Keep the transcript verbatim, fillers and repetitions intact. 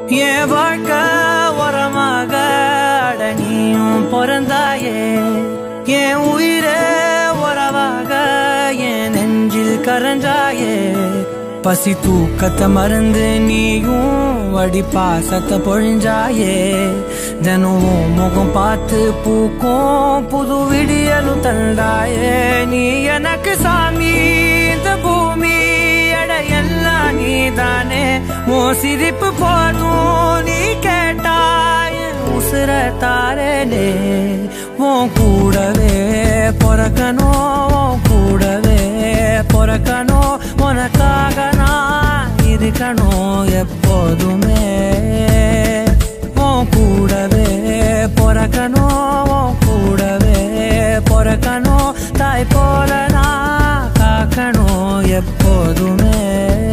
என் வாழ்க்கை உரமாக அடனியும் பிறந்தாயே என் உயிரே உறவாக என் நெஞ்சில் கரஞ்சாயே பசி தூக்கத்தை மறந்து நீயும் அடி பாசத்தை பொழிஞ்சாயே தினமும் முகம் பார்த்து பூக்கும் புது விடியலும் தந்தாயே நீ எனக்கு சாமி இந்த பூமி எல்லாம் நீதானே ஓ சிரிப்பு போதும் நீ கேட்டாய் உசுர தாரனே உன் கூடவே பொறக்கணும் கூடவே பொறக்கணும் உனக்காக நான் இருக்கணும் எப்போதுமே உன் கூடவே பொறக்கணும் கூடவே பொறக்கணும் தாய் போல நான் காக்கணும் எப்போதுமே